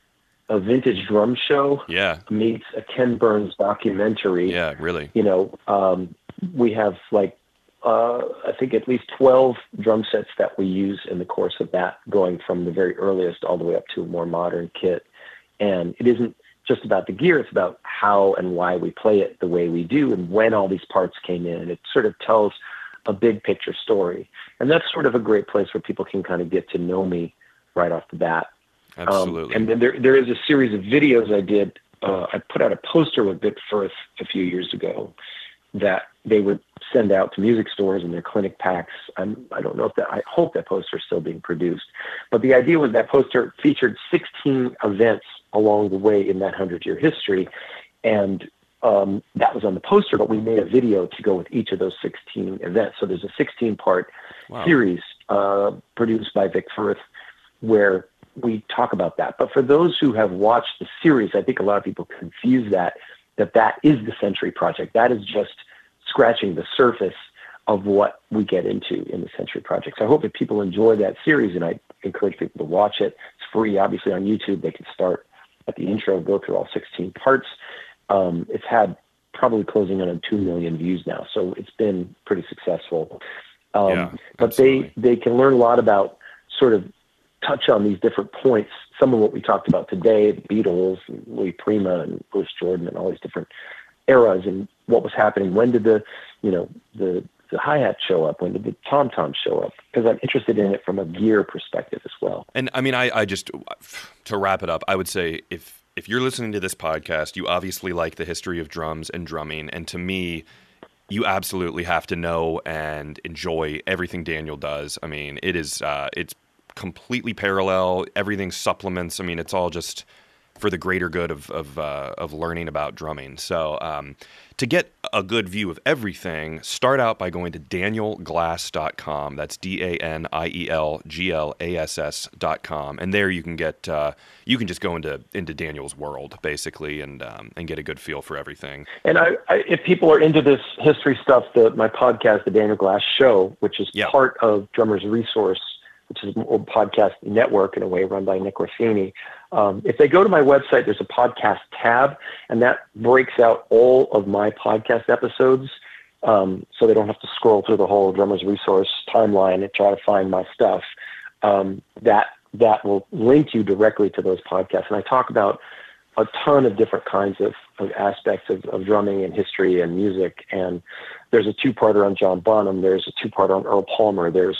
a vintage drum show Yeah. meets a Ken Burns documentary. Yeah, really. You know, um, we have like, uh, I think at least twelve drum sets that we use in the course of that, going from the very earliest all the way up to a more modern kit. And it isn't just about the gear, it's about how and why we play it the way we do and when all these parts came in. It sort of tells a big picture story. And that's sort of a great place where people can kind of get to know me right off the bat. Absolutely. Um, and then there, there is a series of videos I did. Uh, I put out a poster with Vic Firth a few years ago that they would send out to music stores in their clinic packs. I'm, I don't know if that, I hope that poster is still being produced. But the idea was that poster featured sixteen events along the way in that hundred-year history. And um, that was on the poster, but we made a video to go with each of those sixteen events. So there's a sixteen-part Wow. series uh, produced by Vic Firth where we talk about that. But for those who have watched the series, I think a lot of people confuse that, that that is the Century Project. That is just scratching the surface of what we get into in the Century Project. So I hope that people enjoy that series, and I encourage people to watch it. It's free, obviously, on YouTube. They can start at the intro, go through all sixteen parts. Um, it's had probably closing on two million views now, so it's been pretty successful. Um, Yeah, but absolutely. they, they can learn a lot about sort of touch on these different points, some of what we talked about today, the Beatles, and Louis Prima and Louis Jordan and all these different eras and what was happening. When did the, you know, the, the hi-hat show up? When did the tom-tom show up? Because I'm interested in it from a gear perspective as well. And I mean, I, I just, to wrap it up, I would say if, if you're listening to this podcast, you obviously like the history of drums and drumming. And to me, you absolutely have to know and enjoy everything Daniel does. I mean, it is, uh, it's completely parallel. Everything supplements. I mean, it's all just for the greater good of of, uh, of learning about drumming. So um, to get a good view of everything, start out by going to daniel glass dot com. That's D A N I E L G L A S S dot com, and there you can get uh, you can just go into into Daniel's world basically, and um, and get a good feel for everything. And I, I, if people are into this history stuff, the my podcast, the Daniel Glass Show, which is Yeah. part of Drummers Resource, which is a podcast network in a way run by Nick Rossini. Um, if they go to my website, there's a podcast tab, and that breaks out all of my podcast episodes. Um, so they don't have to scroll through the whole Drummers Resource timeline and try to find my stuff. Um, that, that will link you directly to those podcasts. And I talk about a ton of different kinds of, of aspects of, of drumming and history and music. And there's a two-parter on John Bonham. There's a two-parter on Earl Palmer. There's,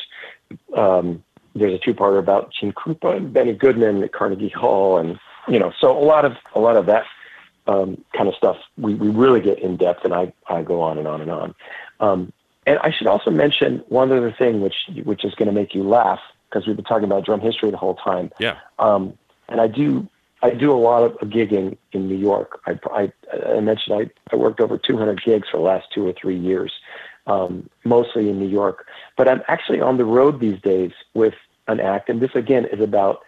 um, There's a two-parter about Gene Krupa and Benny Goodman at Carnegie Hall, and you know, so a lot of a lot of that um, kind of stuff. We, we really get in depth, and I, I go on and on and on. Um, and I should also mention one other thing, which which is going to make you laugh, because we've been talking about drum history the whole time. Yeah. Um, and I do I do a lot of gigging in New York. I I, I mentioned I, I worked over two hundred gigs for the last two or three years, um, mostly in New York. But I'm actually on the road these days with an act, and this again is about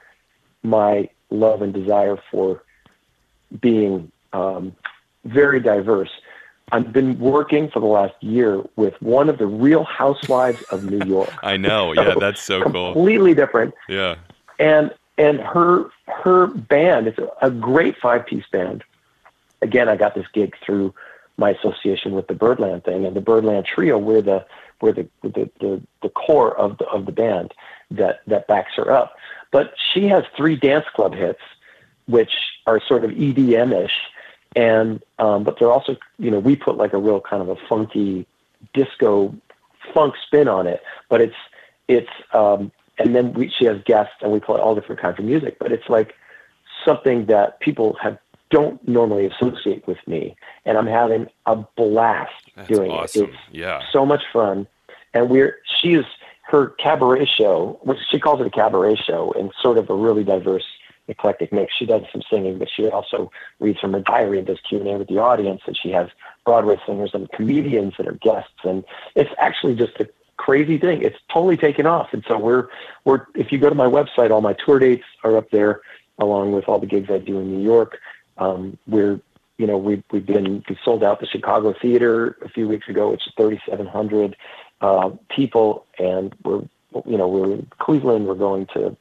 my love and desire for being um, very diverse. I've been working for the last year with one of the Real Housewives of New York. I know. Yeah, that's so cool. Completely different. Yeah. And and her her band, it's a, a great five-piece band. Again, I got this gig through my association with the Birdland thing, and the Birdland Trio, we're the we're the the, the, the core of the of the band that that backs her up. But she has three dance club hits, which are sort of E D M-ish, and um, but they're also, you know, we put like a real kind of a funky disco funk spin on it. But it's it's um, and then we, she has guests, and we play all different kinds of music. But it's like something that people have don't normally associate with me, and I'm having a blast That's doing awesome. it. It's Yeah. so much fun, and we're she is her cabaret show, which she calls it a cabaret show, and sort of a really diverse, eclectic mix. She does some singing, but she also reads from her diary and does Q and A with the audience, and she has Broadway singers and comedians that are guests, and it's actually just a crazy thing. It's totally taken off, and so we're we're if you go to my website, all my tour dates are up there, along with all the gigs I do in New York. Um, we're you know we've we've been we sold out the Chicago Theater a few weeks ago, which is thirty-seven hundred uh, people, and we're you know we're in Cleveland. We're going to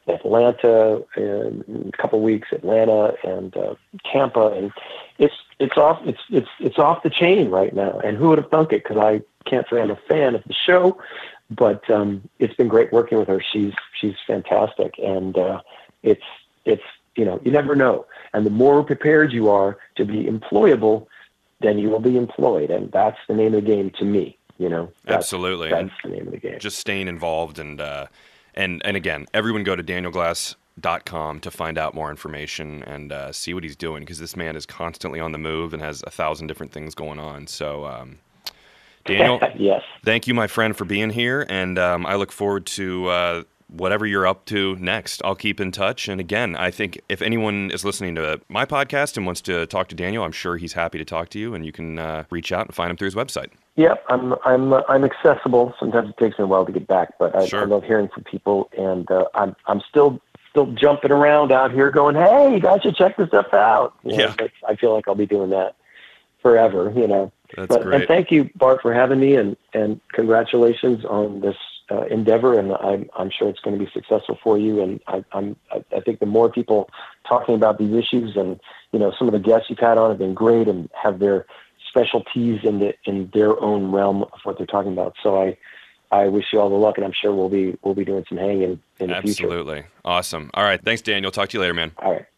Atlanta in a couple of weeks, Atlanta and uh, Tampa, and it's it's off it's it's it's off the chain right now. And who would have thunk it? Because I can't say I'm a fan of the show, but um, it's been great working with her. She's she's fantastic, and uh, it's it's you know you never know. And the more prepared you are to be employable, then you will be employed, and that's the name of the game to me. You know, that's, absolutely. That's and the name of the game. Just staying involved and. Uh, And and again, everyone go to daniel glass dot com to find out more information and uh, see what he's doing, because this man is constantly on the move and has a thousand different things going on. So, um, Daniel, yes. Thank you, my friend, for being here, and um, I look forward to uh, whatever you're up to next. I'll keep in touch. And again, I think if anyone is listening to my podcast and wants to talk to Daniel, I'm sure he's happy to talk to you, and you can uh, reach out and find him through his website. Yep, I'm I'm uh, I'm accessible. Sometimes it takes me a while to get back, but I, Sure. I love hearing from people, and uh, I'm I'm still still jumping around out here, going, "Hey, you guys should check this stuff out." You know, Yeah. but I feel like I'll be doing that forever. You know. That's but, great. And thank you, Bart, for having me, and and congratulations on this uh, endeavor. And I'm I'm sure it's going to be successful for you. And I, I'm I, I think the more people talking about these issues, and you know, some of the guests you've had on have been great and have their specialties in the in their own realm of what they're talking about. So I, I wish you all the luck, and I'm sure we'll be we'll be doing some hanging in the future. Absolutely. Awesome. All right. Thanks, Daniel. Talk to you later, man. All right.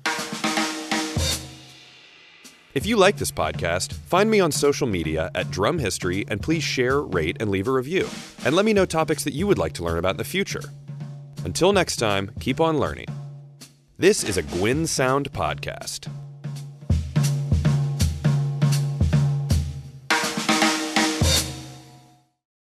If you like this podcast, find me on social media at Drum History, and please share, rate, and leave a review. And let me know topics that you would like to learn about in the future. Until next time, keep on learning. This is a Gwyn Sound podcast.